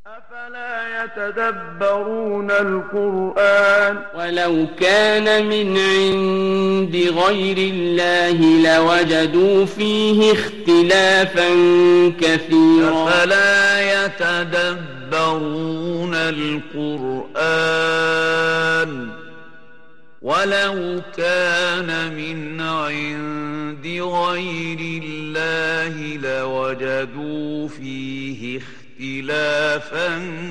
أفلا يتدبرون القرآن ولو كان من عند غير الله لوجدوا فيه اختلافا كثيرا أفلا يتدبرون القرآن ولو كان من عند غير الله لوجدوا فيه اختلافا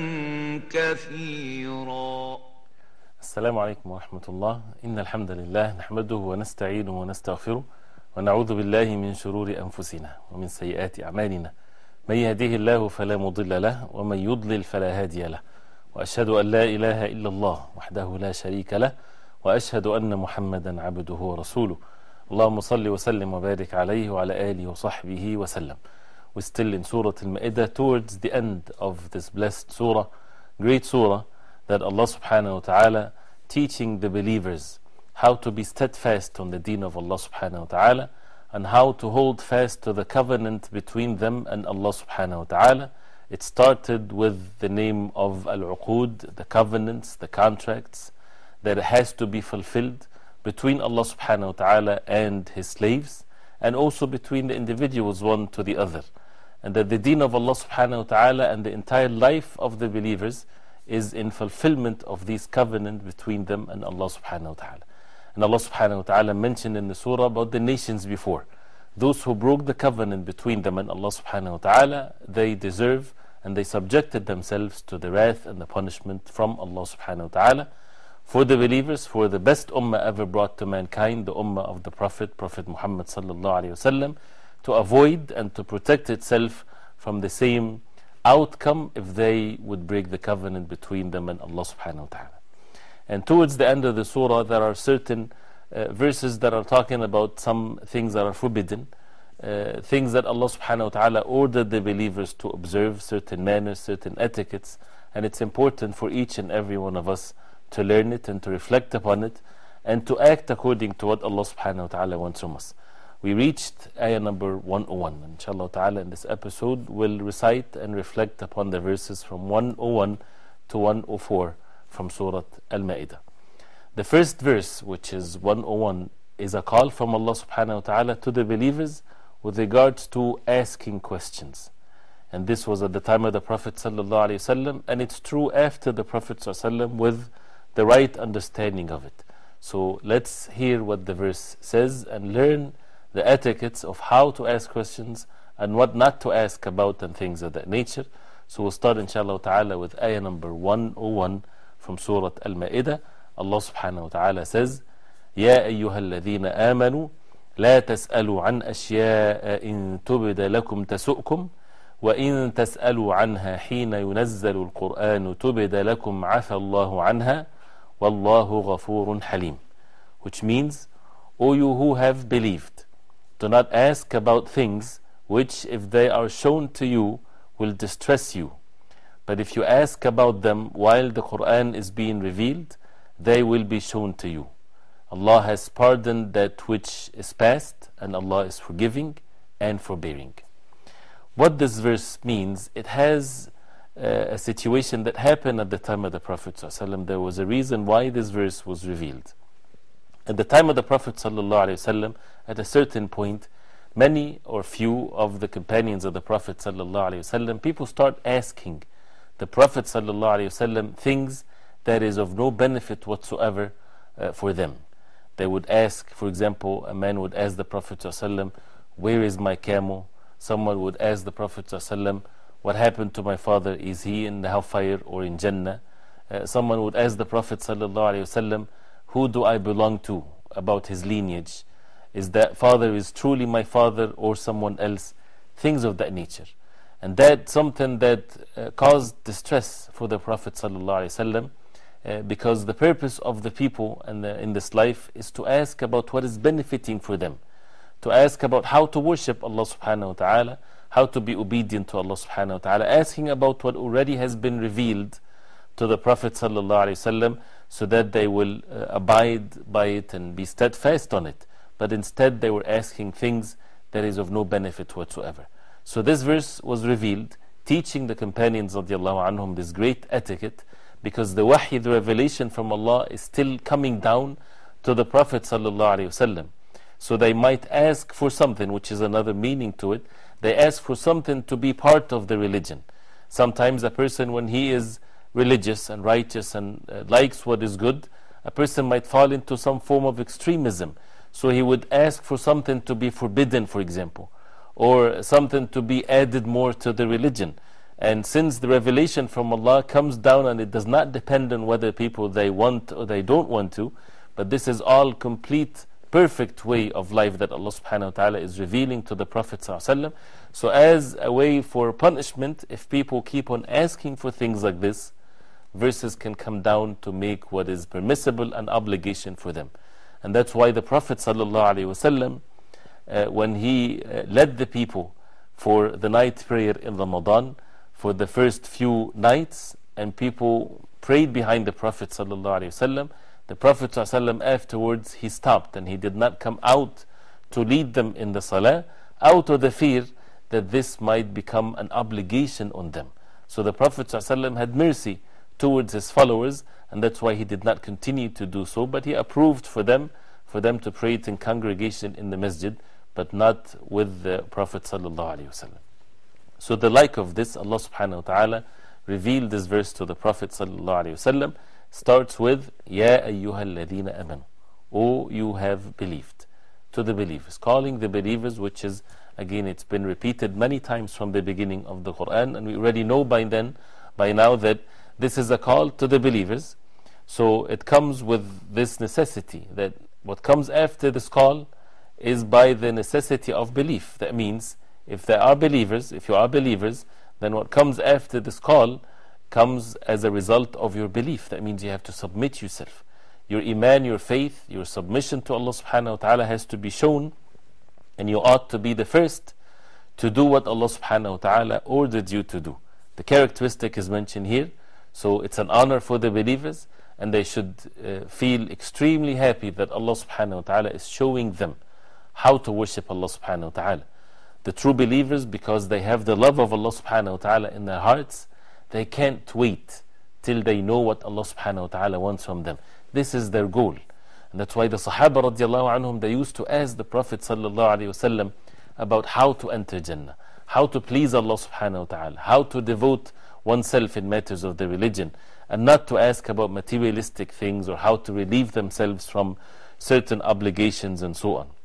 كثيرا. السلام عليكم ورحمة الله. إن الحمد لله نحمده ونستعينه ونستغفره ونعوذ بالله من شرور أنفسنا ومن سيئات أعمالنا. من يهديه الله فلا مضل له ومن يضلل فلا هادي له، وأشهد أن لا إله إلا الله وحده لا شريك له، وأشهد أن محمدا عبده ورسوله. اللهم صل وسلم وبارك عليه وعلى آله وصحبه وسلم. We're still in Surat Al-Ma'idah, towards the end of this blessed surah, great surah, that Allah subhanahu wa ta'ala teaching the believers how to be steadfast on the deen of Allah subhanahu wa ta'ala, and how to hold fast to the covenant between them and Allah subhanahu wa ta'ala. It started with the name of Al-Uqud, the covenants, the contracts that has to be fulfilled between Allah subhanahu wa ta'ala and His slaves, and also between the individuals one to the other. And that the deen of Allah subhanahu wa ta'ala and the entire life of the believers is in fulfillment of these covenant between them and Allah subhanahu wa ta'ala. And Allah subhanahu wa ta'ala mentioned in the surah about the nations before. Those who broke the covenant between them and Allah subhanahu wa ta'ala, they deserve and they subjected themselves to the wrath and the punishment from Allah subhanahu wa ta'ala. For the believers, for the best ummah ever brought to mankind, the ummah of the Prophet Muhammad sallallahu alayhi wa sallam, to avoid and to protect itself from the same outcome if they would break the covenant between them and Allah subhanahu wa ta'ala. And towards the end of the surah, there are certain verses that are talking about some things that are forbidden, things that Allah subhanahu wa ta'ala ordered the believers to observe, certain manners, certain etiquettes, and it's important for each and every one of us to learn it and to reflect upon it and to act according to what Allah subhanahu wa ta'ala wants from us. We reached ayah number 101. Inshallah ta'ala, in this episode we'll recite and reflect upon the verses from 101 to 104 from Surat Al-Ma'idah. The first verse, which is 101, is a call from Allah subhanahu wa ta'ala to the believers with regards to asking questions. And this was at the time of the Prophet sallallahu alaihi wasallam, and it's true after the Prophet sallallahu alaihi wasallam with the right understanding of it. So let's hear what the verse says and learn the etiquettes of how to ask questions and what not to ask about and things of that nature. So we'll start inshallah ta'ala with ayah number 101 from Surat Al-Ma'idah. Allah subhanahu wa ta'ala says, يا أيها الذين آمنوا لا تسألوا عن أشياء إن تبد لكم تسؤكم وإن تسألوا عنها حين ينزل القرآن تبد لكم عفى الله عنها والله غفور حليم. Which means, O you who have believed, do not ask about things which, if they are shown to you, will distress you. But if you ask about them while the Quran is being revealed, they will be shown to you. Allah has pardoned that which is past, and Allah is forgiving and forbearing. What this verse means, it has a situation that happened at the time of the Prophet ﷺ. There was a reason why this verse was revealed. At the time of the Prophet ﷺ, at a certain point, many or few of the companions of the Prophet ﷺ, people start asking the Prophet ﷺ things that is of no benefit whatsoever for them. They would ask, for example, a man would ask the Prophet ﷺ, where is my camel? Someone would ask the Prophet ﷺ, what happened to my father? Is he in the hellfire or in Jannah? Someone would ask the Prophet ﷺ, who do I belong to, about his lineage? Is that father is truly my father or someone else? Things of that nature. And that's something that caused distress for the Prophet ﷺ, because the purpose of the people in this life is to ask about what is benefiting for them, to ask about how to worship Allah subhanahu wa ta'ala, how to be obedient to Allah subhanahu wa ta'ala, asking about what already has been revealed to the Prophet ﷺ, so that they will abide by it and be steadfast on it. But instead they were asking things that is of no benefit whatsoever. So this verse was revealed teaching the companions radiallahu anhum this great etiquette, because the wahy, the revelation from Allah, is still coming down to the Prophet sallallahu alaihi wasallam. So they might ask for something, which is another meaning to it. They ask for something to be part of the religion. Sometimes a person, when he is religious and righteous and likes what is good, a person might fall into some form of extremism. So he would ask for something to be forbidden, for example, or something to be added more to the religion. And since the revelation from Allah comes down and it does not depend on whether people they want or they don't want to, but this is all complete, perfect way of life that Allah subhanahu wa ta'ala is revealing to the Prophet sallallahu alaihi wasallam. So as a way for punishment, if people keep on asking for things like this, verses can come down to make what is permissible an obligation for them. And that's why the Prophet sallallahu alaihi wasallam, when he led the people for the night prayer in Ramadan, for the first few nights, and people prayed behind the Prophet sallallahu alaihi wasallam, the Prophet sallallahu alaihi wasallam afterwards he stopped and he did not come out to lead them in the salah, out of the fear that this might become an obligation on them. So the Prophet sallallahu alaihi wasallam had mercy towards his followers, and that's why he did not continue to do so, but he approved for them to pray it in congregation in the masjid, but not with the Prophet sallallahu alaihi wasallam. So the like of this, Allah subhanahu wa ta'ala revealed this verse to the Prophet sallallahu alaihi wasallam, starts with Ya ayyuhal ladhina amanu, O you have believed, to the believers, calling the believers, which is, again, it's been repeated many times from the beginning of the Quran, and we already know by now that this is a call to the believers. So it comes with this necessity that what comes after this call is by the necessity of belief. That means if you are believers, then what comes after this call comes as a result of your belief. That means you have to submit yourself. Your iman, your faith, your submission to Allah subhanahu wa ta'ala has to be shown, and you ought to be the first to do what Allah subhanahu wa ta'ala ordered you to do. The characteristic is mentioned here. So it's an honor for the believers, and they should feel extremely happy that Allah subhanahu wa ta'ala is showing them how to worship Allah subhanahu wa ta'ala. The true believers, because they have the love of Allah subhanahu wa ta'ala in their hearts, they can't wait till they know what Allah subhanahu wa ta'ala wants from them. This is their goal. And that's why the Sahaba radiallahu anhum, they used to ask the Prophet sallallahu alaihi wasallam about how to enter Jannah, how to please Allah subhanahu wa ta'ala, how to devote oneself in matters of the religion, and not to ask about materialistic things or how to relieve themselves from certain obligations and so on.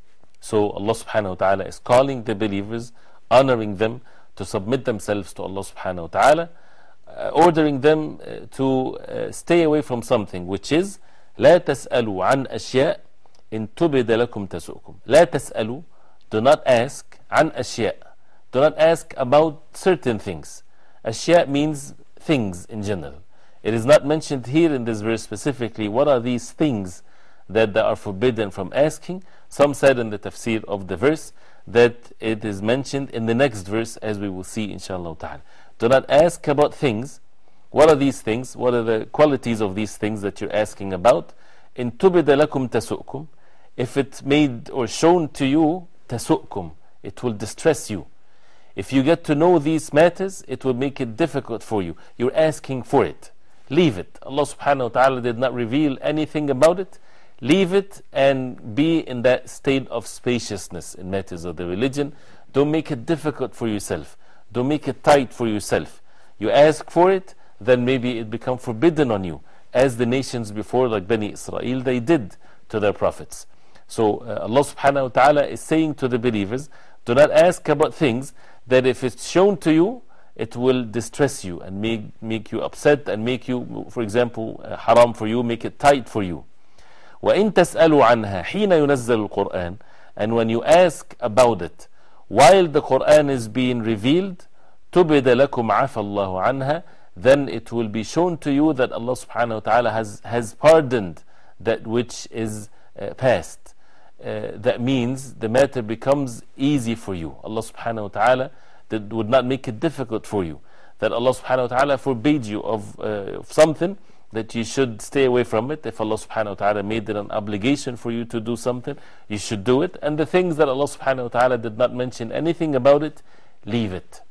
So Allah subhanahu wa ta'ala is calling the believers, honoring them to submit themselves to Allah subhanahu wa ta'ala, ordering them to stay away from something, which is لا تسألوا عن أشياء إن تبد لكم تسؤكم. لا تسألوا, do not ask, عن أشياء, do not ask about certain things. Ashya means things in general. It is not mentioned here in this verse specifically what are these things that they are forbidden from asking. Some said in the tafsir of the verse that it is mentioned in the next verse, as we will see inshallah ta'ala. Do not ask about things. What are these things? What are the qualities of these things that you're asking about? In tubida lakum tasu'kum, if it's made or shown to you, tasu'kum, it will distress you. If you get to know these matters, it will make it difficult for you. You're asking for it. Leave it. Allah subhanahu wa ta'ala did not reveal anything about it. Leave it and be in that state of spaciousness in matters of the religion. Don't make it difficult for yourself. Don't make it tight for yourself. You ask for it, then maybe it becomes forbidden on you, as the nations before, like Bani Israel, they did to their prophets. So Allah subhanahu wa ta'ala is saying to the believers, do not ask about things that if it's shown to you, it will distress you and make you upset and make you, for example, haram for you, make it tight for you. وَإِن تَسْأَلُوا عَنْهَا حِينَ يُنَزَّلُ الْقُرْآنِ, and when you ask about it while the Quran is being revealed, تُبِدَ لَكُمْ عَفَى اللَّهُ عَنْهَا, then it will be shown to you that Allah subhanahu wa ta'ala has pardoned that which is past. That means the matter becomes easy for you. Allah subhanahu wa ta'ala that would not make it difficult for you. That Allah subhanahu wa ta'ala forbade you of something, that you should stay away from it. If Allah subhanahu wa ta'ala made it an obligation for you to do something, you should do it. And the things that Allah subhanahu wa ta'ala did not mention anything about it, leave it.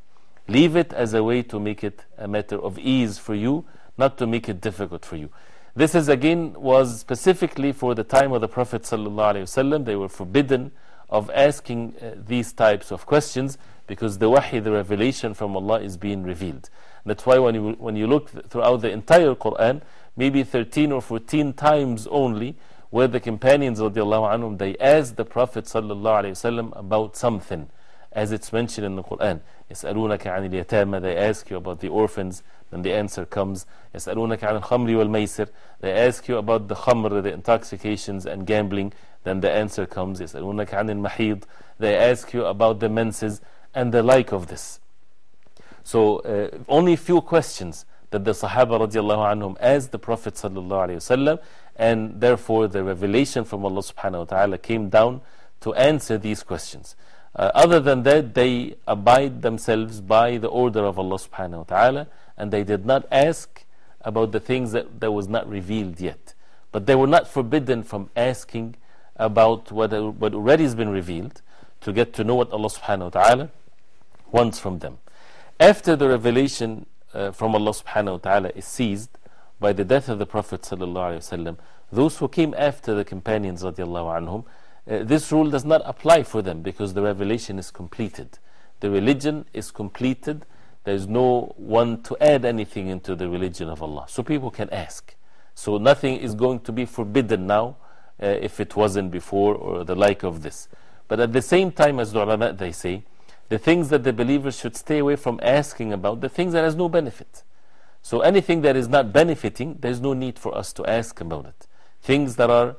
Leave it as a way to make it a matter of ease for you, not to make it difficult for you. This is again was specifically for the time of the Prophet ﷺ. They were forbidden of asking these types of questions because the wahi, the revelation from Allah, is being revealed. That's why when you look throughout the entire Quran, maybe 13 or 14 times only, where the companions radiallahu anhum, they asked the Prophet ﷺ about something, as it's mentioned in the Quran. يَسْأَلُونَكَ عَنِ الْيَتَامَى, they ask you about the orphans, then the answer comes. يَسْأَلُونَكَ عَنِ الْخَمْرِ وَالْمَيْسِرِ, they ask you about the khamr, the intoxications and gambling, then the answer comes. يَسْأَلُونَكَ عَنِ الْمَحِيضِ, they ask you about the menses and the like of this. So only few questions that the Sahaba radiallahu anhum asked the Prophet sallallahu alayhi wasallam, and therefore the revelation from Allah subhanahu wa ta'ala came down to answer these questions. Other than that, they abide themselves by the order of Allah subhanahu wa ta'ala, and they did not ask about the things that was not revealed yet. But they were not forbidden from asking about what already has been revealed, to get to know what Allah subhanahu wa ta'ala wants from them. After the revelation from Allah subhanahu wa ta'ala is ceased by the death of the Prophet sallallahu alayhi wa sallam, those who came after the companions radiallahu anhum, this rule does not apply for them because the revelation is completed. The religion is completed. There is no one to add anything into the religion of Allah. So people can ask. So nothing is going to be forbidden now if it wasn't before or the like of this. But at the same time, as the ulama, they say, the things that the believers should stay away from asking about, the things that has no benefit. So anything that is not benefiting, there is no need for us to ask about it. Things that are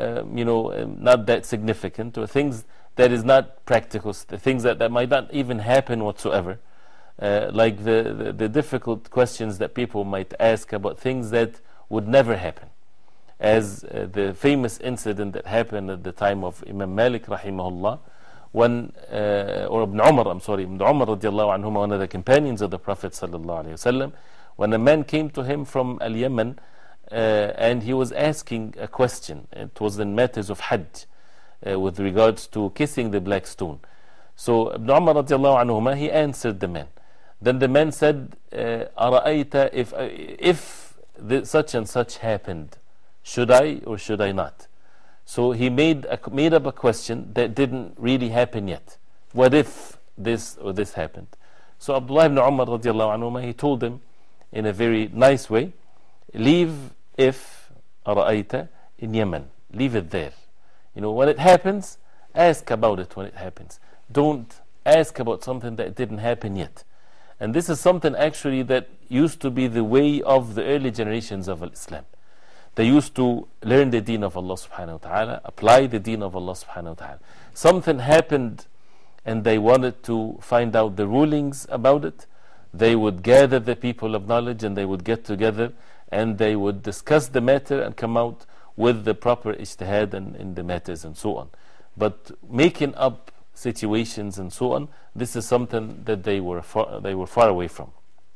not that significant, or things that is not practical, the things that might not even happen whatsoever, like the difficult questions that people might ask about things that would never happen, as the famous incident that happened at the time of Imam Malik rahimahullah, when or Ibn Umar radiallahu anhuma, one of the companions of the Prophet sallallahu alayhi wasallam, when a man came to him from Al-Yemen, and he was asking a question. It was in matters of Hajj, with regards to kissing the black stone. So Ibn Umar radiallahu anhuma, he answered the man. Then the man said, أَرَأَيْتَ if such and such happened, should I or should I not? So he made up a question that didn't really happen yet. What if this or this happened? So Abdullah ibn Umar radiallahu anhuma, he told him in a very nice way, leave if أرأيت in Yemen, leave it there. When it happens, ask about it when it happens. Don't ask about something that didn't happen yet. And this is something actually that used to be the way of the early generations of Islam. They used to learn the deen of Allah subhanahu wa ta'ala, apply the deen of Allah subhanahu wa ta'ala. Something happened and they wanted to find out the rulings about it. They would gather the people of knowledge and they would get together and they would discuss the matter and come out with the proper ijtihad in the matters and so on. But making up situations and so on, this is something that they were far away from.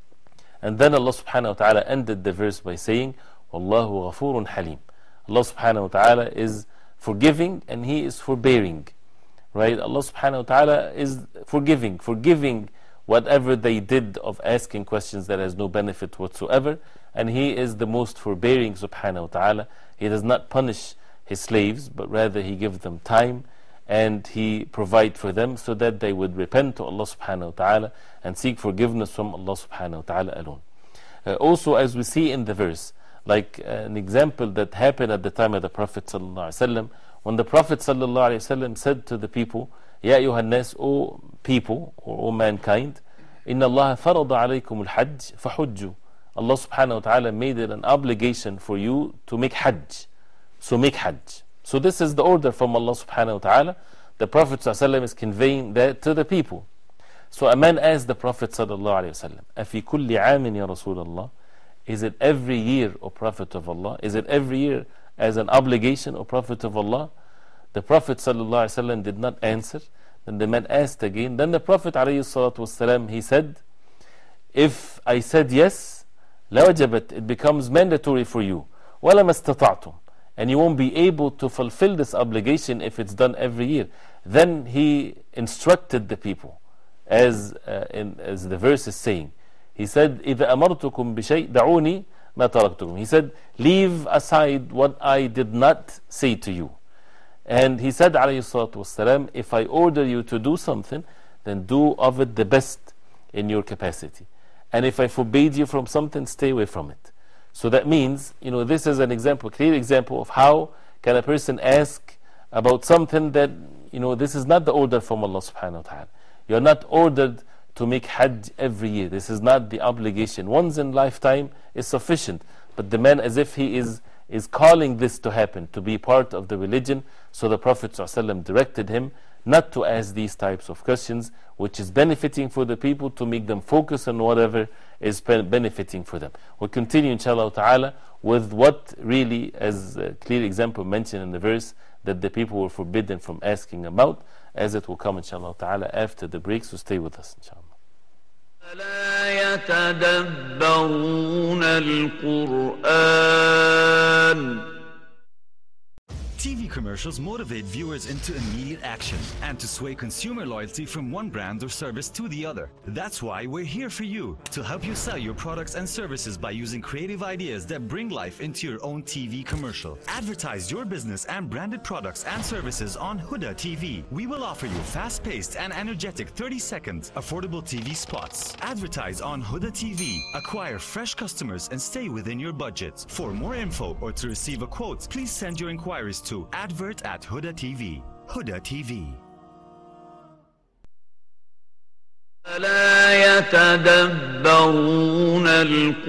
And then Allah subhanahu wa ta'ala ended the verse by saying, Wallahu ghafurun halim. Allah subhanahu wa ta'ala is forgiving and He is forbearing. Right? Allah subhanahu wa ta'ala is forgiving whatever they did of asking questions that has no benefit whatsoever, and He is the most forbearing subhanahu wa ta'ala. He does not punish His slaves, but rather He gives them time and He provides for them so that they would repent to Allah subhanahu wa ta'ala and seek forgiveness from Allah subhanahu wa ta'ala alone. Also, as we see in the verse, like an example that happened at the time of the Prophet sallallahu alaihi wasallam, when the Prophet sallallahu alaihi wasallam said to the people, Ya ayyuhan nas, O people, or O mankind, Inna Allah farada alaykum al-hajj fahujju. Allah subhanahu wa ta'ala made it an obligation for you to make hajj. So make hajj. So this is the order from Allah subhanahu wa ta'ala. The Prophet sallallahu alaihi wasallam is conveying that to the people. So a man asked the Prophet sallallahu alaihi wasallam, Afi kulli aamin ya Rasulallah? Is it every year, O Prophet of Allah? Is it every year as an obligation, O Prophet of Allah? The Prophet ﷺ did not answer. Then the man asked again. Then the Prophet ﷺ, he said, if I said yes, لَوَجَبَتْ, it becomes mandatory for you. وَلَمَا اسْتَطَعْتُمْ, and you won't be able to fulfill this obligation if it's done every year. Then he instructed the people as the verse is saying. He said, إِذَا أَمَرْتُكُمْ بِشَيْءٍ دَعُونِي مَا تَرَكْتُكُمْ. He said, leave aside what I did not say to you. And he said, alayhi salatu wasalam, if I order you to do something, then do of it the best in your capacity. And if I forbade you from something, stay away from it. So that means, this is an example, clear example of how can a person ask about something that, this is not the order from Allah subhanahu wa ta'ala. You're not ordered to make Hajj every year. This is not the obligation. Once in lifetime is sufficient. But the man, as if he is calling this to happen, to be part of the religion. So the Prophet ﷺ directed him not to ask these types of questions, which is benefiting for the people, to make them focus on whatever is benefiting for them. We'll continue, inshallah ta'ala, with what really, as a clear example mentioned in the verse, that the people were forbidden from asking about, as it will come, inshallah ta'ala, after the break. So stay with us, inshallah. ألا يتدبرون القرآن. TV commercials motivate viewers into immediate action and to sway consumer loyalty from one brand or service to the other. That's why we're here for you, to help you sell your products and services by using creative ideas that bring life into your own TV commercial. Advertise your business and branded products and services on Huda TV. We will offer you fast-paced and energetic 30-second affordable TV spots. Advertise on Huda TV, acquire fresh customers and stay within your budget. For more info or to receive a quote, please send your inquiries to advert@Huda TV. Huda TV. ألا يتدبرون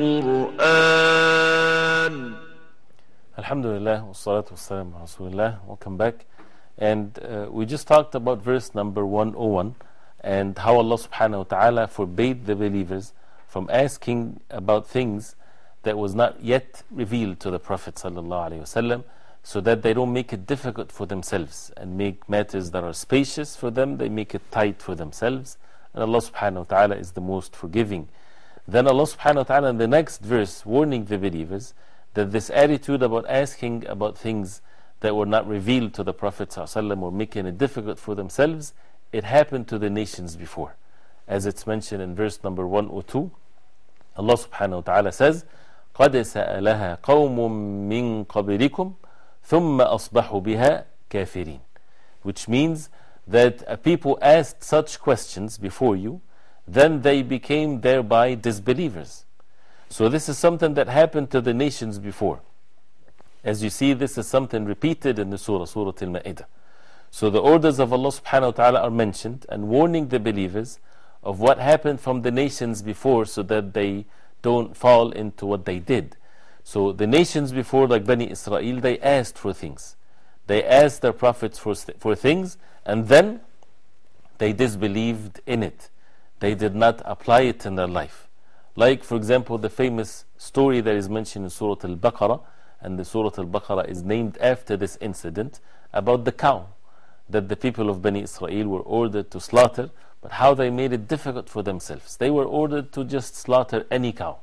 القرآن. Alhamdulillah, wassalatu wassalamu ala Rasulillah. Welcome back. And we just talked about verse number 101 and how Allah subhanahu wa ta'ala forbade the believers from asking about things that was not yet revealed to the Prophet sallallahu alaihi wasallam, so that they don't make it difficult for themselves and make matters that are spacious for them, they make it tight for themselves. And Allah subhanahu wa ta'ala is the most forgiving. Then Allah subhanahu wa ta'ala in the next verse warning the believers that this attitude about asking about things that were not revealed to the Prophet ﷺ or making it difficult for themselves, it happened to the nations before. As it's mentioned in verse number 102, Allah subhanahu wa ta'ala says, قَدْ سَأَلَهَا قَوْمٌ مِّن قَبْلِكُمْ ثُمَّ أَصْبَحُوا بِهَا كَافِرِينَ. Which means that a people asked such questions before you, then they became thereby disbelievers. So this is something that happened to the nations before. As you see, this is something repeated in the Surat Al-Ma'idah. So the orders of Allah subhanahu wa ta'ala are mentioned and warning the believers of what happened from the nations before, so that they don't fall into what they did. So the nations before, like Bani Israel, they asked for things. They asked their prophets for things, and then they disbelieved in it. They did not apply it in their life. Like, for example, the famous story that is mentioned in Surat Al-Baqarah, and the Surat Al-Baqarah is named after this incident, about the cow that the people of Bani Israel were ordered to slaughter, but how they made it difficult for themselves. They were ordered to just slaughter any cow.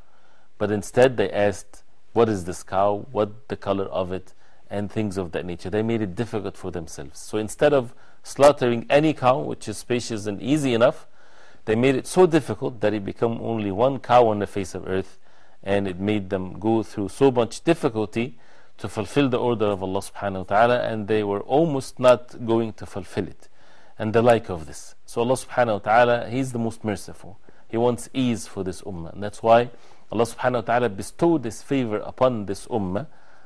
But instead they asked, what is this cow, what the color of it, and things of that nature. They made it difficult for themselves. So instead of slaughtering any cow, which is spacious and easy enough, they made it so difficult that it became only one cow on the face of earth, and it made them go through so much difficulty to fulfill the order of Allah subhanahu wa ta'ala, and they were almost not going to fulfill it, and the like of this. So Allah subhanahu wa ta'ala, He is the most merciful. He wants ease for this ummah, and that's why Allah subhanahu wa ta'ala bestowed this favor upon this ummah,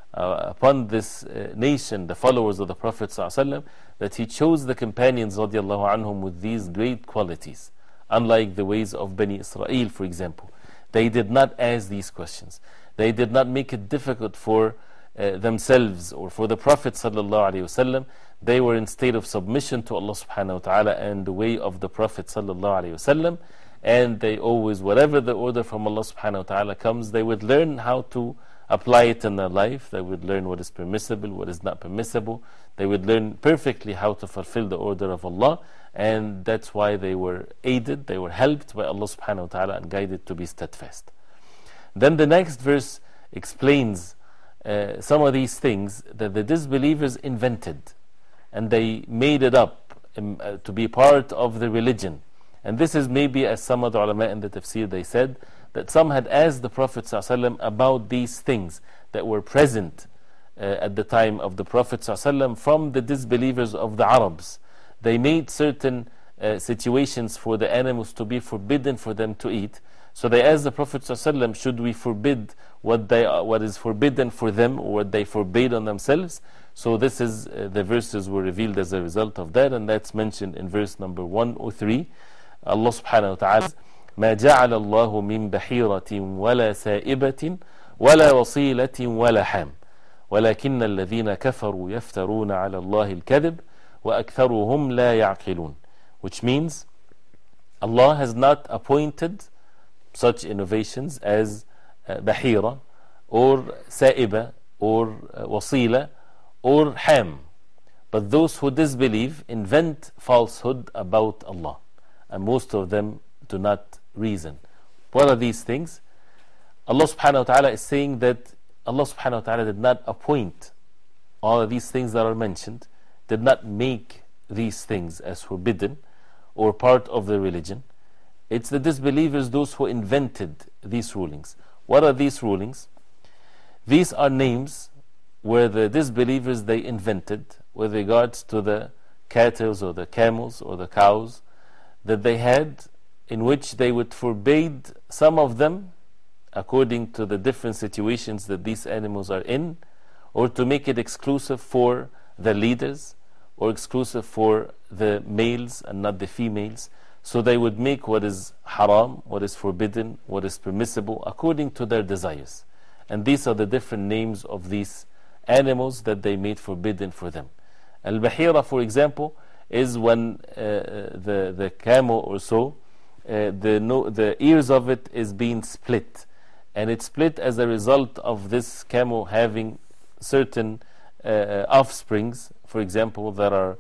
upon this nation, the followers of the Prophet ﷺ, that He chose the companions radiallahu anhum with these great qualities. Unlike the ways of Bani Israel, for example, they did not ask these questions. They did not make it difficult for themselves or for the Prophet ﷺ. They were in state of submission to Allah subhanahu wa ta'ala and the way of the Prophet ﷺ. And they always, whatever the order from Allah subhanahu wa ta'ala comes, they would learn how to apply it in their life. They would learn what is permissible, what is not permissible. They would learn perfectly how to fulfill the order of Allah, and that's why they were aided, they were helped by Allah subhanahu wa ta'ala and guided to be steadfast. Then the next verse explains some of these things that the disbelievers invented, and they made it up to be part of the religion. And this is maybe, as some of the ulama in the tafsir, they said that some had asked the Prophet ﷺ about these things that were present at the time of the Prophet ﷺ from the disbelievers of the Arabs. They made certain situations for the animals to be forbidden for them to eat. So they asked the Prophet ﷺ, should we forbid what is forbidden for them, or what they forbade on themselves? So this is the verses were revealed as a result of that, and that's mentioned in verse number 103. Allah subhanahu wa ta'ala, ما جعل الله من بحيرة ولا سائبة ولا وصيلة ولا حام ولكن الذين كفروا يفترون على الله الكذب وأكثرهم لا يعقلون. Which means Allah has not appointed such innovations as bahira or sa'iba or wasila or ham, but those who disbelieve invent falsehood about Allah, and most of them do not reason. What are these things? Allah subhanahu wa ta'ala is saying that Allah subhanahu wa ta'ala did not appoint all of these things that are mentioned, did not make these things as forbidden or part of the religion. It's the disbelievers, those who invented these rulings. What are these rulings? These are names where the disbelievers, they invented with regards to the cattle or the camels or the cows that they had, in which they would forbade some of them according to the different situations that these animals are in, or to make it exclusive for the leaders, or exclusive for the males and not the females. So they would make what is haram, what is forbidden, what is permissible, according to their desires. And these are the different names of these animals that they made forbidden for them. Al-Bahira, for example, is when the camel or so, the ears of it is being split. And it's split as a result of this camel having certain offsprings, for example, that are,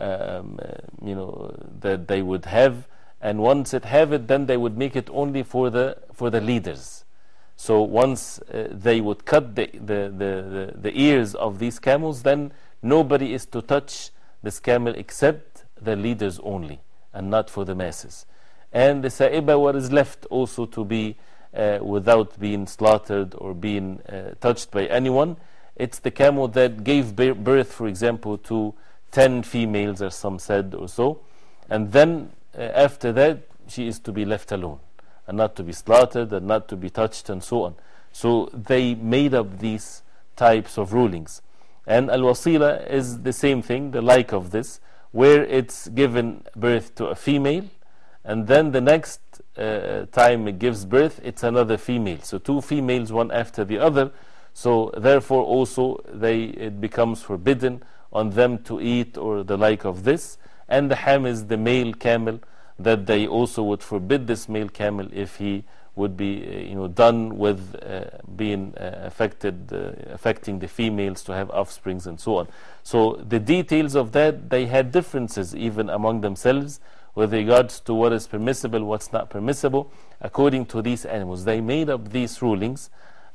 that they would have. And once it have it, then they would make it only for the leaders. So once they would cut the ears of these camels, then nobody is to touch this camel except the leaders only, and not for the masses. And the sa'iba, what is left also to be without being slaughtered or being touched by anyone, it's the camel that gave birth, for example, to 10 females, as some said, or so. And then after that, she is to be left alone, and not to be slaughtered, and not to be touched, and so on. So they made up these types of rulings. And al-wasila is the same thing, the like of this, where it's given birth to a female, and then the next time it gives birth, it's another female. So two females, one after the other. So therefore also it becomes forbidden on them to eat or the like of this. And the ham is the male camel, that they also would forbid this male camel if he would be done with being affecting the females to have offsprings and so on. So the details of that, they had differences even among themselves with regards to what is permissible, what's not permissible, according to these animals. They made up these rulings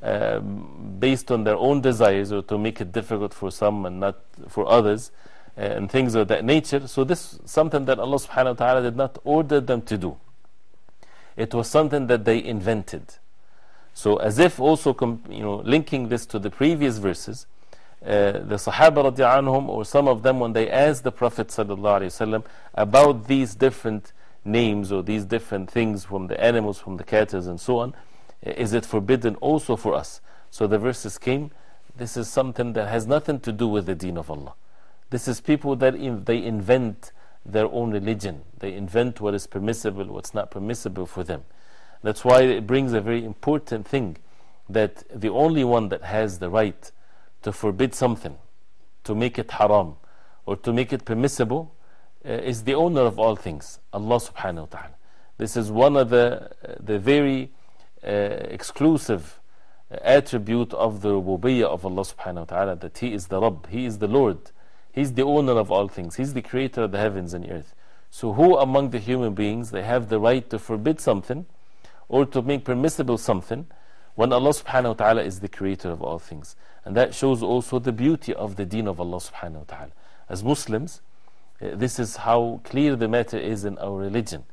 based on their own desires, or to make it difficult for some and not for others, and things of that nature. So this is something that Allah subhanahu wa ta'ala did not order them to do. It was something that they invented. So as if also linking this to the previous verses, the Sahaba radiallahu anhum, or some of them, when they asked the Prophet sallallahu alaihi wasallam about these different names or these different things from the animals, from the cattle and so on, is it forbidden also for us? So the verses came, this is something that has nothing to do with the deen of Allah. This is people that they invent their own religion. They invent what is permissible, what's not permissible for them. That's why it brings a very important thing, that the only one that has the right to forbid something, to make it haram, or to make it permissible, is the owner of all things, Allah subhanahu wa ta'ala. This is one of the very exclusive attribute of the rububiyyah of Allah subhanahu wa ta'ala, that He is the Rabb, He is the Lord, He's the owner of all things, He's the creator of the heavens and earth. So who among the human beings, they have the right to forbid something or to make permissible something, when Allah subhanahu wa ta'ala is the creator of all things? And that shows also the beauty of the deen of Allah subhanahu wa ta'ala. As Muslims, this is how clear the matter is in our religion,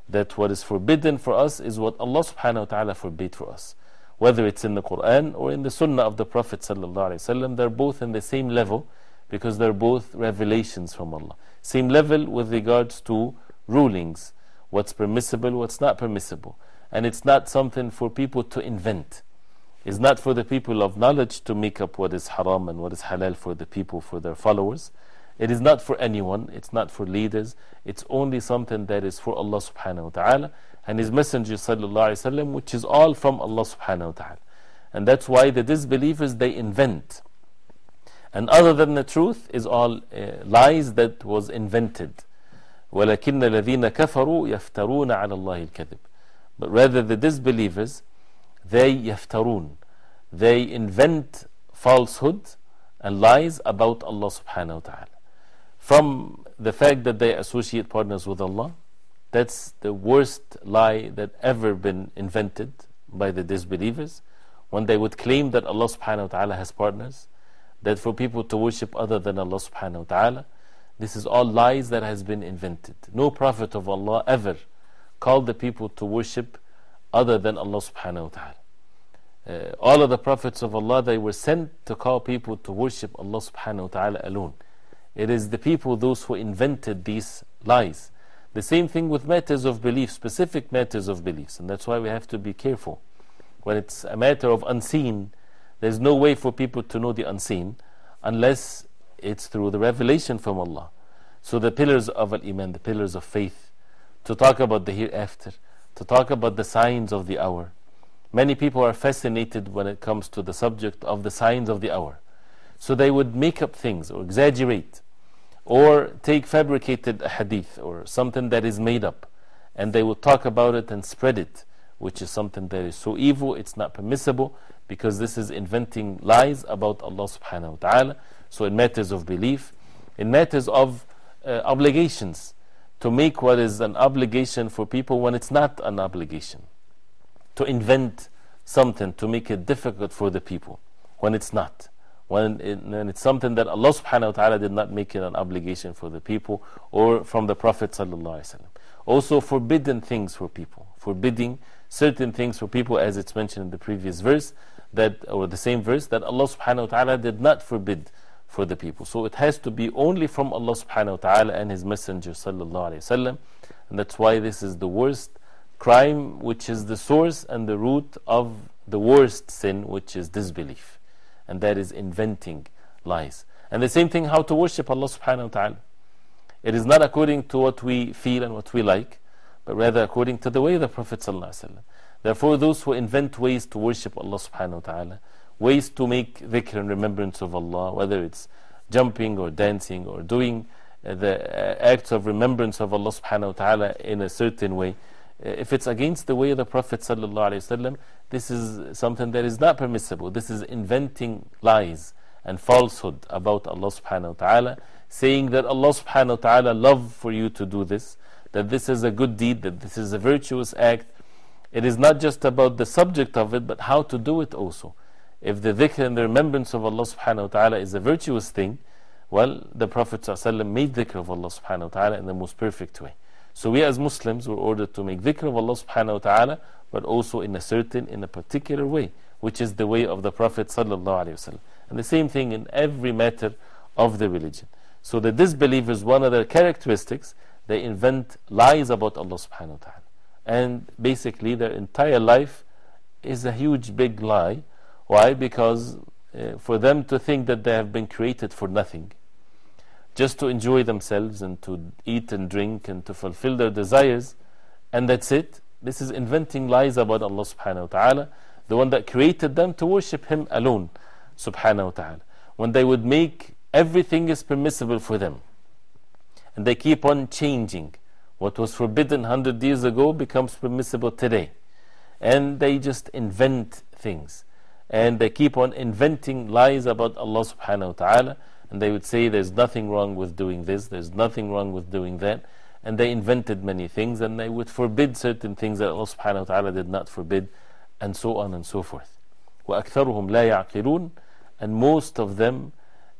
that what is forbidden for us is what Allah subhanahu wa ta'ala forbade for us. Whether it's in the Quran or in the Sunnah of the Prophet sallallahu alaihi wasallam, they're both in the same level because they're both revelations from Allah. Same level with regards to rulings, what's permissible, what's not permissible. And it's not something for people to invent. It's not for the people of knowledge to make up what is haram and what is halal for the people, for their followers. It is not for anyone, it's not for leaders. It's only something that is for Allah subhanahu wa ta'ala and His Messenger sallallahu alayhi wa sallam, which is all from Allah subhanahu wa ta'ala. And that's why the disbelievers, they invent. And other than the truth is all lies that was invented. وَلَكِنَّ الَّذِينَ كَفَرُوا يَفْتَرُونَ عَلَى اللَّهِ الْكَذِبِ. But rather the disbelievers, they yaftarun, they invent falsehood and lies about Allah subhanahu wa ta'ala. From the fact that they associate partners with Allah, that's the worst lie that ever been invented by the disbelievers, when they would claim that Allah subhanahu wa ta'ala has partners, that for people to worship other than Allah subhanahu wa ta'ala. This is all lies that has been invented. No prophet of Allah ever called the people to worship other than Allah subhanahu wa ta'ala. All of the prophets of Allah, they were sent to call people to worship Allah subhanahu wa ta'ala alone. It is the people, those who invented these lies. The same thing with matters of belief, specific matters of beliefs. And that's why we have to be careful. When it's a matter of unseen, there's no way for people to know the unseen unless it's through the revelation from Allah. So the pillars of Al-Iman, the pillars of faith, to talk about the hereafter, to talk about the signs of the hour. Many people are fascinated when it comes to the subject of the signs of the hour. So they would make up things or exaggerate or take fabricated hadith or something that is made up, and they would talk about it and spread it, which is something that is so evil, it's not permissible, because this is inventing lies about Allah subhanahu wa ta'ala. So in matters of belief, in matters of obligations, to make what is an obligation for people when it's not an obligation, to invent something to make it difficult for the people when it's not, when it's something that Allah subhanahu wa ta'ala did not make it an obligation for the people or from the Prophet sallallahu alaihi wasallam. Also forbidden things for people, forbidding certain things for people, as it's mentioned in the previous verse, that, or the same verse, that Allah subhanahu wa ta'ala did not forbid for the people. So it has to be only from Allah subhanahu wa ta'ala and His Messenger sallallahu alayhi wasallam. And that's why this is the worst crime, which is the source and the root of the worst sin, which is disbelief. And that is inventing lies. And the same thing, how to worship Allah subhanahu wa ta'ala. It is not according to what we feel and what we like, but rather according to the way of the Prophet sallallahu alayhi wasallam. Therefore, those who invent ways to worship Allah subhanahu wa ta'ala, ways to make dhikr and remembrance of Allah, whether it's jumping or dancing or doing the acts of remembrance of Allah subhanahu wa ta'ala in a certain way, if it's against the way of the Prophet sallallahu alayhi wasallam, this is something that is not permissible. This is inventing lies and falsehood about Allah subhanahu wa ta'ala, saying that Allah subhanahu wa ta'ala love for you to do this, that this is a good deed, that this is a virtuous act. It is not just about the subject of it, but how to do it also. If the dhikr and the remembrance of Allah subhanahu wa ta'ala is a virtuous thing, well, the Prophet sallallahu alaihi wasallam made dhikr of Allah subhanahu wa ta'ala in the most perfect way. So we as Muslims were ordered to make dhikr of Allah subhanahu wa ta'ala, but also in a particular way, which is the way of the Prophet sallallahu alaihi wasallam. And the same thing in every matter of the religion. So the disbelievers, one of their characteristics, they invent lies about Allah subhanahu wa ta'ala. And basically their entire life is a huge big lie. Why? Because for them to think that they have been created for nothing, just to enjoy themselves and to eat and drink and to fulfill their desires, and that's it. This is inventing lies about Allah subhanahu wa ta'ala, the one that created them, to worship Him alone subhanahu wa ta'ala. When they would make everything is permissible for them, and they keep on changing. What was forbidden 100 years ago becomes permissible today. And they just invent things. And they keep on inventing lies about Allah subhanahu wa ta'ala. And they would say there's nothing wrong with doing this, there's nothing wrong with doing that. And they invented many things, and they would forbid certain things that Allah subhanahu wa ta'ala did not forbid, and so on and so forth. وَأَكْثَرُهُمْ لَا يَعْقِلُونَ. And most of them,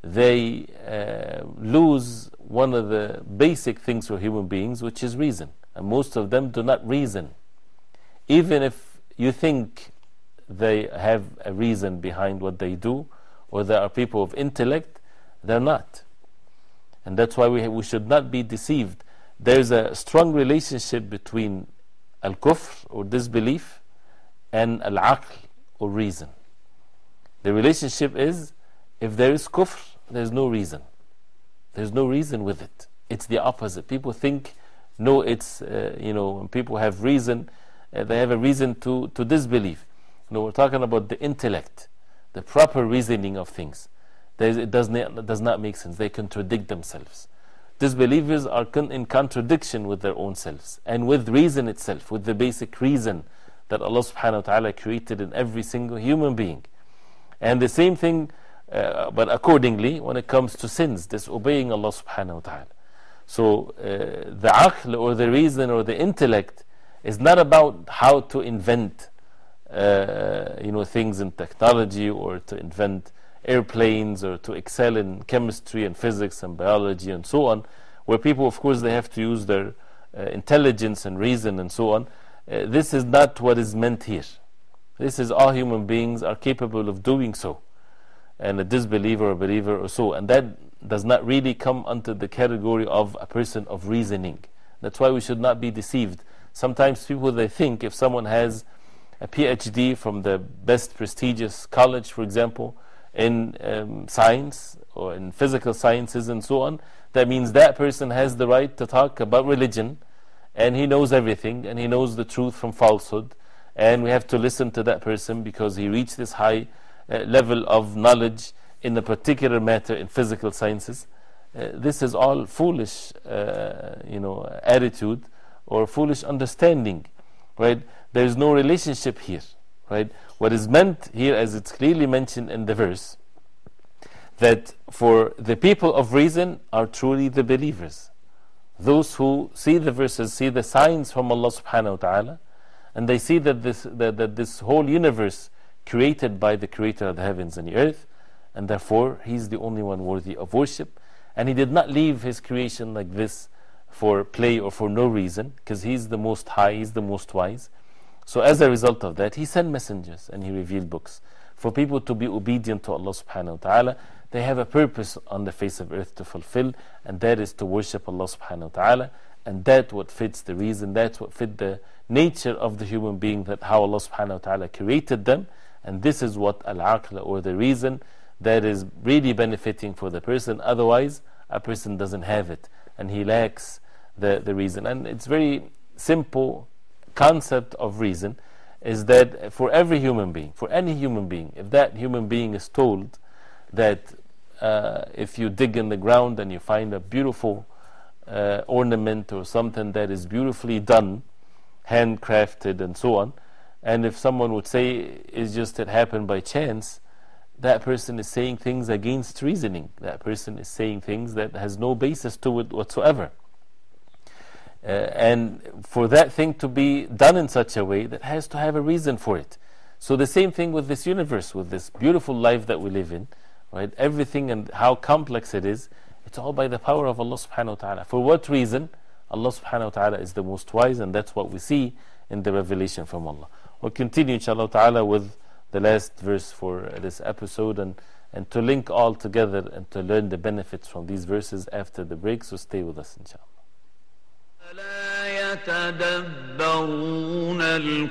they lose one of the basic things for human beings, which is reason. and most of them do not reason. Even if you think they have a reason behind what they do, or they are people of intellect, they're not. And that's why we should not be deceived. There's a strong relationship between al-kufr, or disbelief, and al-aql, or reason. The relationship is, if there is kufr, there's no reason. There's no reason with it. It's the opposite. People think, no, it's, when people have reason, they have a reason to disbelieve. No, we're talking about the intellect, the proper reasoning of things. It does not make sense. They contradict themselves. Disbelievers are in contradiction with their own selves, and with reason itself, with the basic reason that Allah subhanahu wa ta'ala created in every single human being. And the same thing, but accordingly, when it comes to sins, disobeying Allah subhanahu wa ta'ala. So the aql, or the reason, or the intellect, is not about how to invent things in technology, or to invent airplanes, or to excel in chemistry and physics and biology and so on, where people, of course, they have to use their intelligence and reason and so on. This is not what is meant here. This is all human beings are capable of doing so, and a disbeliever or believer or so, and that does not really come under the category of a person of reasoning. That's why we should not be deceived. Sometimes people, they think if someone has a PhD from the best prestigious college, for example, in science or in physical sciences and so on, that means that person has the right to talk about religion, and he knows everything, and he knows the truth from falsehood, and we have to listen to that person because he reached this high level of knowledge in a particular matter in physical sciences. This is all foolish attitude, or foolish understanding, right? There is no relationship here, right? What is meant here, as it's clearly mentioned in the verse, that for the people of reason are truly the believers, those who see the verses, see the signs from Allah subhanahu wa ta'ala, and they see that this whole universe created by the creator of the heavens and the earth, and therefore He's the only one worthy of worship, and He did not leave His creation like this for play or for no reason, because He's the most high, He's the most wise. So as a result of that, He sent messengers and He revealed books for people to be obedient to Allah subhanahu wa ta'ala. They have a purpose on the face of earth to fulfill, and that is to worship Allah subhanahu wa ta'ala, and that's what fits the reason, that's what fit the nature of the human being, that how Allah subhanahu wa ta'ala created them, and this is what al-aql, or the reason, that is really benefiting for the person. Otherwise, a person doesn't have it, and he lacks the reason. And it's very simple concept of reason, is that for every human being, for any human being, if that human being is told that if you dig in the ground and you find a beautiful ornament or something that is beautifully done, handcrafted and so on, and if someone would say it's just it happened by chance, that person is saying things against reasoning. That person is saying things that has no basis to it whatsoever. And for that thing to be done in such a way, that has to have a reason for it. So the same thing with this universe, with this beautiful life that we live in, right? Everything and how complex it is, it's all by the power of Allah subhanahu wa ta'ala. For what reason? Allah subhanahu wa ta'ala is the most wise, and that's what we see in the revelation from Allah. We'll continue inshallah ta'ala with the last verse for this episode, and to link all together and to learn the benefits from these verses after the break. So stay with us inshallah. لا يتدبرون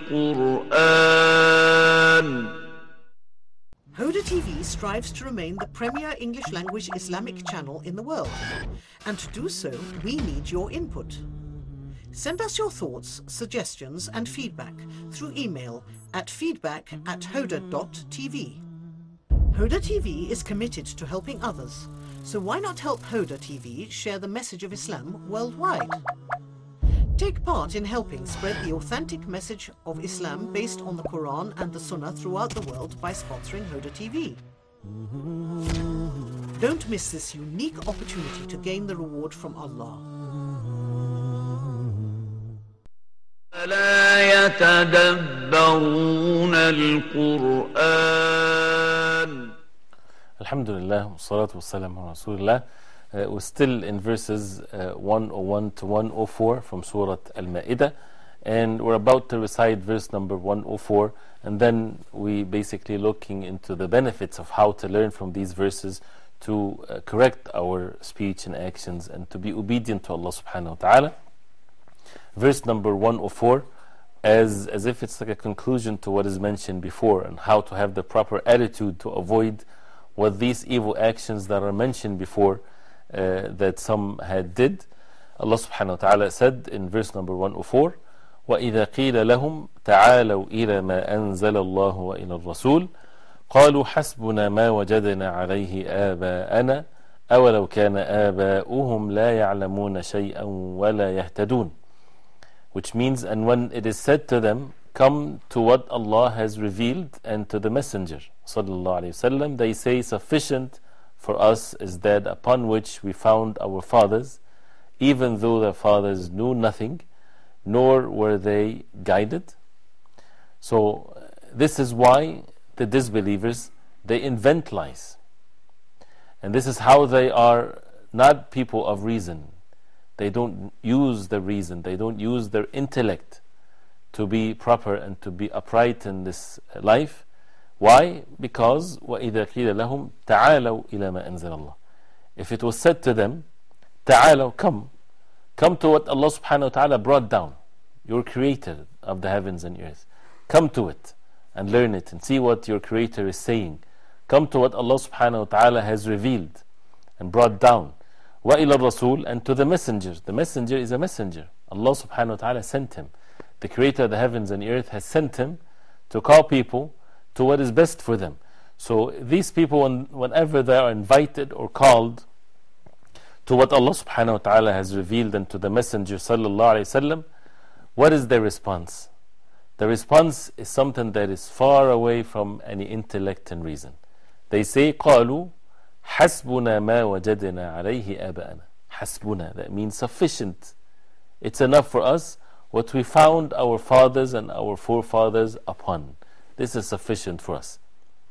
القرآن. Hoda TV strives to remain the premier English language Islamic channel in the world, and to do so we need your input. Send us your thoughts, suggestions and feedback through email at feedback@hoda.tv. Hoda TV is committed to helping others, so why not help Hoda TV share the message of Islam worldwide? Take part in helping spread the authentic message of Islam based on the Quran and the Sunnah throughout the world by sponsoring Hoda TV. Don't miss this unique opportunity to gain the reward from Allah. لا يتدبرون القرآن. Alhamdulillah, wassalatu wassalamu ala Rasulillah. We're still in verses 101 to 104 from Surat Al-Ma'idah, and we're about to recite verse number 104, and then we basically looking into the benefits of how to learn from these verses to correct our speech and actions and to be obedient to Allah subhanahu wa ta'ala. Verse number 104, as if it's like a conclusion to what is mentioned before and how to have the proper attitude to avoid what these evil actions that are mentioned before that some had did. Allah subhanahu wa ta'ala said in verse number 104, وَإِذَا قِيلَ لَهُمْ تَعَالَوْا إِلَى مَا أَنزَلَ اللَّهُ وَإِلَى الرَّسُولِ قالوا حسبنا ما وجدنا عليه آباءنا أولو كان آباؤهم لا يعلمون شيئا ولا يهتدون. Which means, and when it is said to them, come to what Allah has revealed and to the Messenger sallallahu alayhi wasallam, they say, sufficient for us is that upon which we found our fathers, even though their fathers knew nothing, nor were they guided. So this is why the disbelievers, they invent lies. And this is how they are not people of reason. They don't use the reason, they don't use their intellect to be proper and to be upright in this life. Why? Because وَإِذَا قِيلَ لَهُمْ تَعَالَوْا إِلَى مَا أَنزَلَ اللَّهُ. If it was said to them, تعالوا, come to what Allah subhanahu wa ta'ala brought down, your creator of the heavens and earth. Come to it and learn it and see what your creator is saying. Come to what Allah subhanahu wa ta'ala has revealed and brought down. وَإِلَى الرَّسُولِ, and to the messenger. The messenger is a messenger. Allah subhanahu wa ta'ala sent him. The creator of the heavens and earth has sent him to call people to what is best for them. So these people, whenever they are invited or called to what Allah subhanahu wa ta'ala has revealed and to the messenger sallallahu alayhi wasallam, what is their response? The response is something that is far away from any intellect and reason. They say, قالوا حسبنا ما وجدنا عليه آباءنا. حسبنا, that means sufficient. It's enough for us what we found our fathers and our forefathers upon. This is sufficient for us.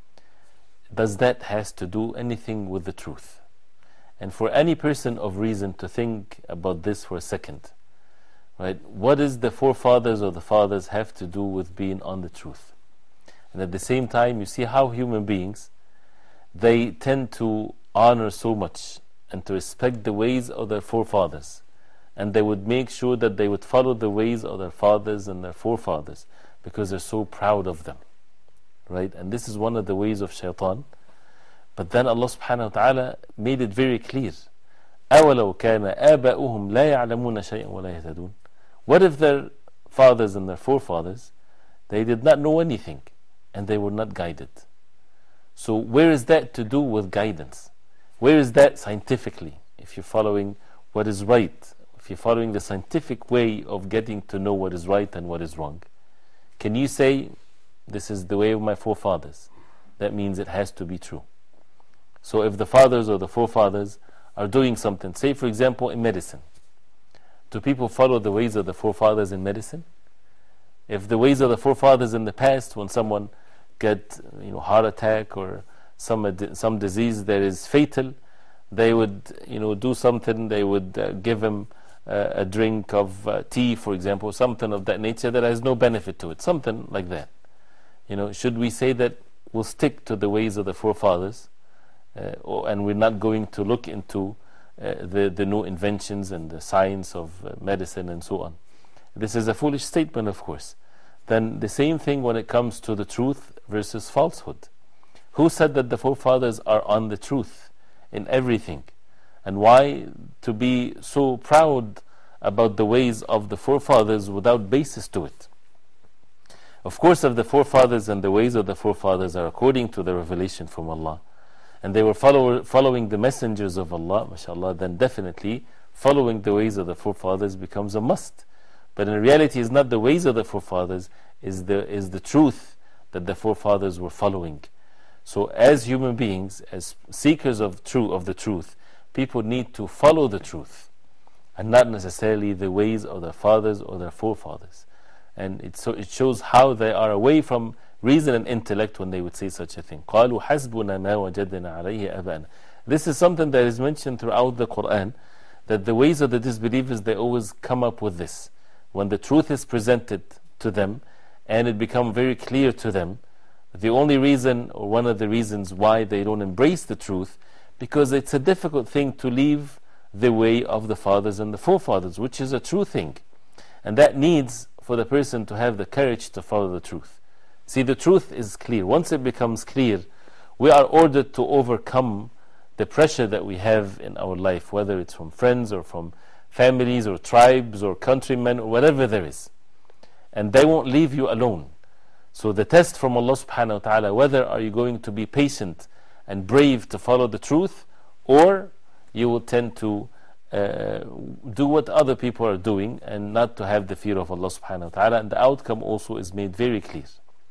Does that has to do anything with the truth? And for any person of reason to think about this for a second, right? What does the forefathers or the fathers have to do with being on the truth? And at the same time, you see how human beings, they tend to honor so much and to respect the ways of their forefathers, and they would make sure that they would follow the ways of their fathers and their forefathers because they're so proud of them, right? And this is one of the ways of shaitan. But then Allah subhanahu wa ta'ala made it very clear. أَوَلَوْ كَانَ آبَاؤُهُمْ لَا يَعْلَمُونَ شَيْئًا وَلَا يَهْتَدُونَ. What if their fathers and their forefathers, they did not know anything and they were not guided? So where is that to do with guidance? Where is that scientifically? If you're following what is right, if you're following the scientific way of getting to know what is right and what is wrong, can you say, this is the way of my forefathers? That means it has to be true. So if the fathers or the forefathers are doing something, say for example in medicine, do people follow the ways of the forefathers in medicine? If the ways of the forefathers in the past, when someone get heart attack or some disease that is fatal, they would do something, they would give him a drink of tea, for example, something of that nature that has no benefit to it, something like that. Should we say that we'll stick to the ways of the forefathers and we're not going to look into the new inventions and the science of medicine and so on? This is a foolish statement, of course. Then the same thing when it comes to the truth versus falsehood. Who said that the forefathers are on the truth in everything? And why to be so proud about the ways of the forefathers without basis to it? Of course, if the forefathers and the ways of the forefathers are according to the revelation from Allah, and they were following the messengers of Allah, mashallah, then definitely following the ways of the forefathers becomes a must. But in reality, it's not the ways of the forefathers, is the truth that the forefathers were following. So as human beings, as seekers of the truth, people need to follow the truth and not necessarily the ways of their fathers or their forefathers. And it shows how they are away from reason and intellect when they would say such a thing. قَالُوا حَسْبُنَا مَا وَجَدْنَا عَلَيْهِ أَبَانَا. This is something that is mentioned throughout the Quran, that the ways of the disbelievers, they always come up with this. When the truth is presented to them and it becomes very clear to them, the only reason, or one of the reasons why they don't embrace the truth, because it's a difficult thing to leave the way of the fathers and the forefathers, which is a true thing. And that needs for the person to have the courage to follow the truth. See, the truth is clear. Once it becomes clear, we are ordered to overcome the pressure that we have in our life, whether it's from friends or from families or tribes or countrymen or whatever there is. And they won't leave you alone. So the test from Allah subhanahu wa ta'ala, whether are you going to be patient and brave to follow the truth, or you will tend to do what other people are doing and not to have the fear of Allah subhanahu wa ta'ala. And the outcome also is made very clear.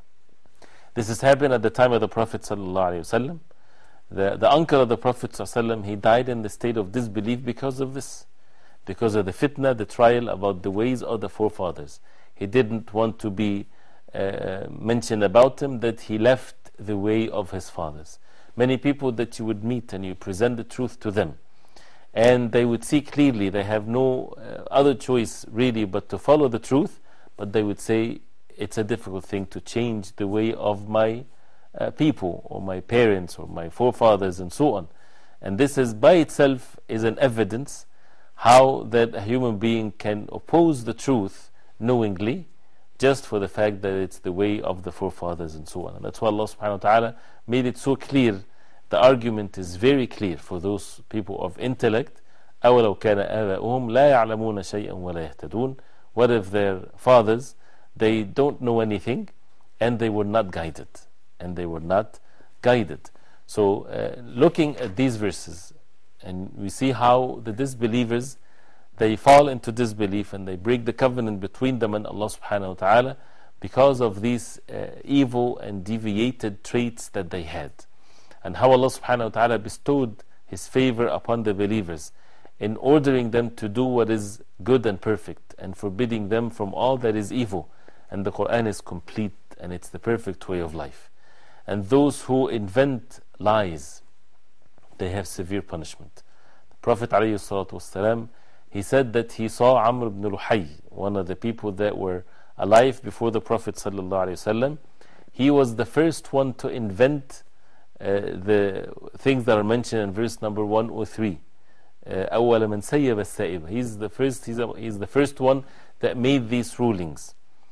This has happened at the time of the Prophet sallallahu alaihi wasallam. The uncle of the Prophet sallallahu alaihi wasallam, he died in the state of disbelief because of this, because of the fitna, the trial about the ways of the forefathers. He didn't want to be mentioned about him that he left the way of his fathers. Many people that you would meet and you present the truth to them, and they would see clearly, they have no other choice really but to follow the truth, but they would say, it's a difficult thing to change the way of my people or my parents or my forefathers and so on. And this is by itself is an evidence how that a human being can oppose the truth knowingly, just for the fact that it's the way of the forefathers and so on. And that's why Allah subhanahu wa ta'ala made it so clear. The argument is very clear for those people of intellect. أَوَلَوْ كَانَ آبَاؤُهُمْ لَا يَعْلَمُونَ شَيْئًا وَلَا يَهْتَدُونَ. What if their fathers, they don't know anything and they were not guided? And they were not guided. So looking at these verses, and we see how the disbelievers, they fall into disbelief and they break the covenant between them and Allah subhanahu wa ta'ala because of these evil and deviated traits that they had. And how Allah subhanahu wa ta'ala bestowed His favor upon the believers in ordering them to do what is good and perfect and forbidding them from all that is evil. And the Quran is complete and it's the perfect way of life. And those who invent lies, they have severe punishment. The Prophet ﷺ, he said that he saw Amr ibn Luhay, one of the people that were alive before the Prophet ﷺ. He was the first one to invent the things that are mentioned in verse number 103. أول من سيب السائب. He's the first one that made these rulings,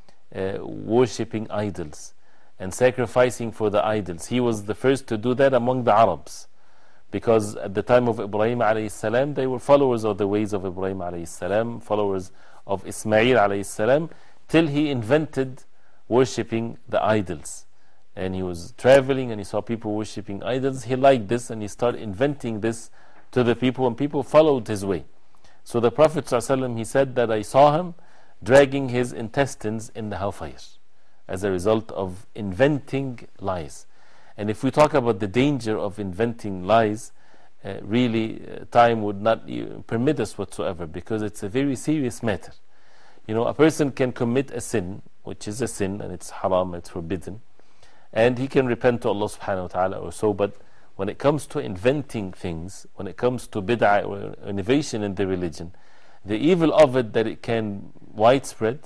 worshipping idols and sacrificing for the idols. He was the first to do that among the Arabs, because at the time of Ibrahim alayhi salam, they were followers of the ways of Ibrahim alayhi salam, followers of Ismail alayhi salam, till he invented worshipping the idols. And he was traveling and he saw people worshipping idols. He liked this and he started inventing this to the people, and people followed his way. So the Prophet ﷺ, he said that I saw him dragging his intestines in the hellfire as a result of inventing lies. And if we talk about the danger of inventing lies, really time would not permit us whatsoever, because it's a very serious matter. You know, a person can commit a sin, which is a sin and it's haram, it's forbidden, and he can repent to Allah subhanahu wa ta'ala or so, but when it comes to inventing things, when it comes to bid'ah or innovation in the religion, the evil of it, that it can widespread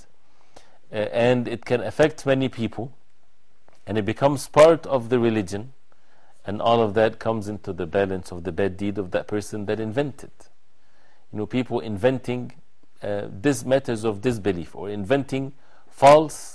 and it can affect many people, and it becomes part of the religion, and all of that comes into the balance of the bad deed of that person that invented. You know, people inventing these matters of disbelief, or inventing false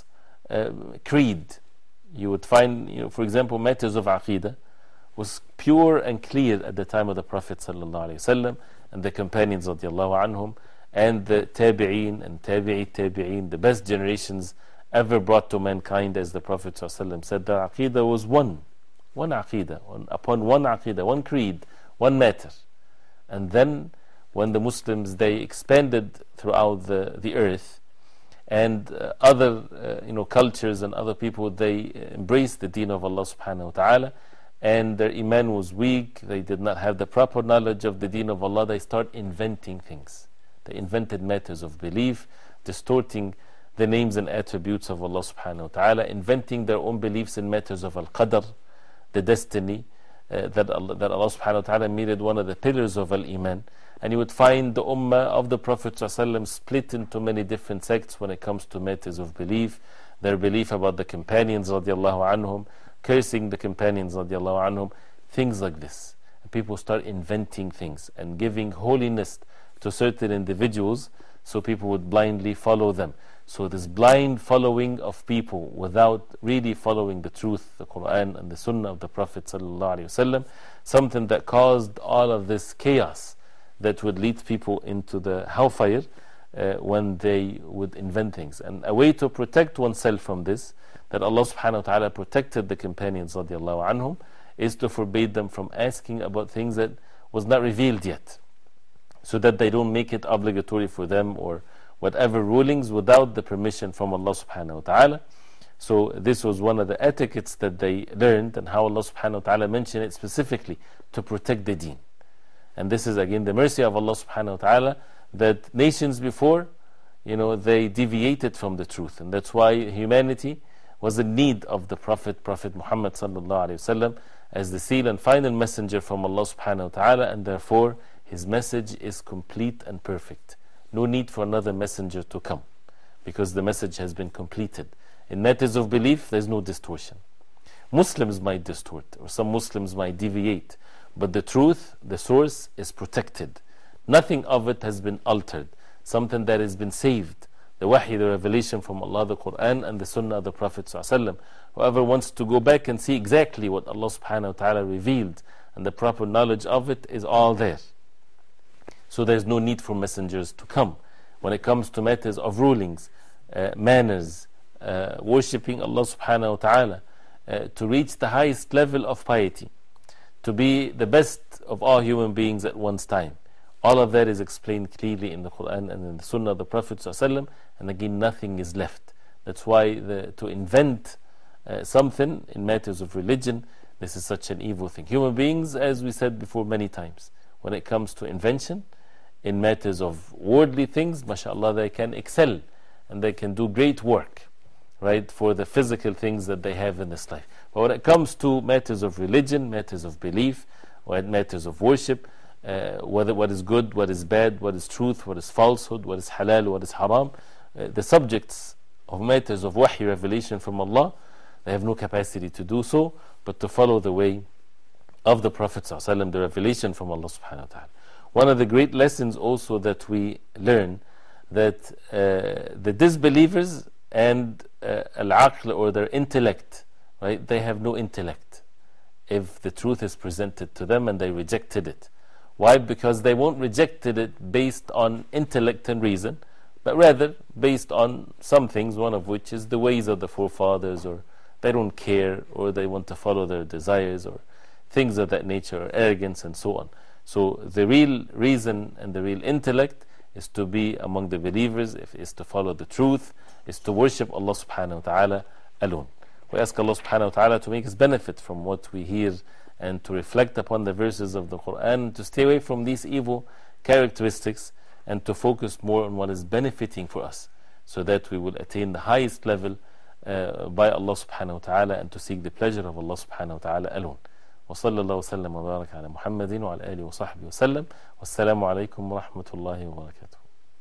creed. You would find, you know, for example, matters of aqidah was pure and clear at the time of the Prophet ﷺ and the companions radiallahu anhum, and the tabi'een and tabi'i tabi'een, the best generations ever brought to mankind. As the Prophet ﷺ said, the aqidah was one aqidah, upon one aqidah, one creed, one matter. And then when the Muslims, they expanded throughout the earth, and other cultures and other people, they embraced the deen of Allah subhanahu wa ta'ala, and their iman was weak, they did not have the proper knowledge of the deen of Allah, they start inventing things. They invented matters of belief, distorting the names and attributes of Allah subhanahu wa ta'ala, inventing their own beliefs in matters of al-qadr, the destiny, that Allah subhanahu wa ta'ala made it one of the pillars of Al-Iman. And you would find the Ummah of the Prophet ﷺ split into many different sects when it comes to matters of belief. Their belief about the companions radiallahu anhum, cursing the companions radiallahu anhum, things like this. And people start inventing things and giving holiness to certain individuals so people would blindly follow them. So this blind following of people without really following the truth, the Quran and the Sunnah of the Prophet ﷺ, something that caused all of this chaos that would lead people into the hellfire when they would invent things. And a way to protect oneself from this, that Allah subhanahu wa ta'ala protected the companions radiallahu anhum, is to forbid them from asking about things that was not revealed yet, so that they don't make it obligatory for them or whatever rulings without the permission from Allah subhanahu wa ta'ala. So this was one of the etiquettes that they learned, and how Allah subhanahu wa ta'ala mentioned it specifically to protect the deen. And this is again the mercy of Allah subhanahu wa ta'ala, that nations before, they deviated from the truth. And that's why humanity was in need of the Prophet Muhammad sallallahu alayhi wasallam as the seal and final messenger from Allah subhanahu wa ta'ala, and therefore his message is complete and perfect. No need for another messenger to come, because the message has been completed. In matters of belief, there's no distortion. Muslims might distort, or some Muslims might deviate, but the truth, the source, is protected. Nothing of it has been altered. Something that has been saved. The wahy, the revelation from Allah, the Quran, and the Sunnah of the Prophet ﷺ. Whoever wants to go back and see exactly what Allah subhanahu wa ta'ala revealed, and the proper knowledge of it, is all there. So there's no need for messengers to come. When it comes to matters of rulings, manners, worshipping Allah subhanahu wa ta'ala, to reach the highest level of piety, to be the best of all human beings at one's time. All of that is explained clearly in the Quran and in the Sunnah of the Prophet ﷺ, and again nothing is left. That's why to invent something in matters of religion, this is such an evil thing. Human beings, as we said before many times, when it comes to invention, in matters of worldly things, mashallah, they can excel and they can do great work, right, for the physical things that they have in this life. But when it comes to matters of religion, matters of belief, or matters of worship, what is good, what is bad, what is truth, what is falsehood, what is halal, what is haram, the subjects of matters of wahy, revelation from Allah, they have no capacity to do so, but to follow the way of the Prophet ﷺ, the revelation from Allah subhanahu wa ta'ala. One of the great lessons also that we learn, that the disbelievers and al-aql, or their intellect, right, they have no intellect if the truth is presented to them and they rejected it. Why? Because they won't reject it based on intellect and reason, but rather based on some things, one of which is the ways of the forefathers, or they don't care, or they want to follow their desires, or things of that nature, or arrogance and so on. So the real reason and the real intellect is to be among the believers, is to follow the truth, is to worship Allah subhanahu wa ta'ala alone. We ask Allah subhanahu wa ta'ala to make us benefit from what we hear, and to reflect upon the verses of the Quran, to stay away from these evil characteristics, and to focus more on what is benefiting for us, so that we will attain the highest level by Allah subhanahu wa ta'ala, and to seek the pleasure of Allah subhanahu wa ta'ala alone. وصلى الله وسلم وبارك على محمد وعلى آله وصحبه وسلم والسلام عليكم ورحمة الله وبركاته.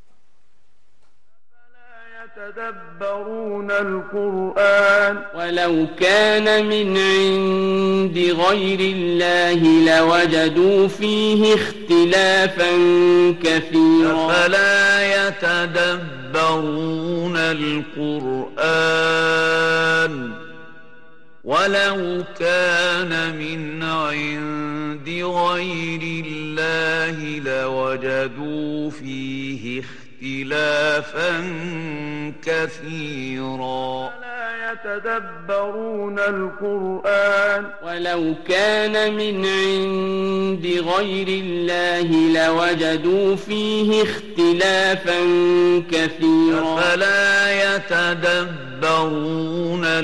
يتدبرون القرآن ولو كان من عند غير الله لوجدوا فيه اختلافا كثيرا أفلا يتدبرون القرآن ولو كان من عند غير الله لوجدوا فيه اختلافا كثيرا لا يتدبرون القرآن ولو كان من عند غير الله لوجدوا فيه اختلافا كثيرا فلا يتدبرون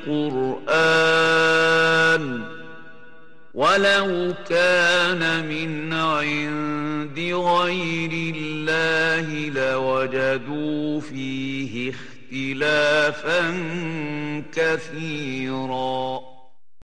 القرآن ولو كان من عند غير الله لوجدوا فيه اختلافا كثيرا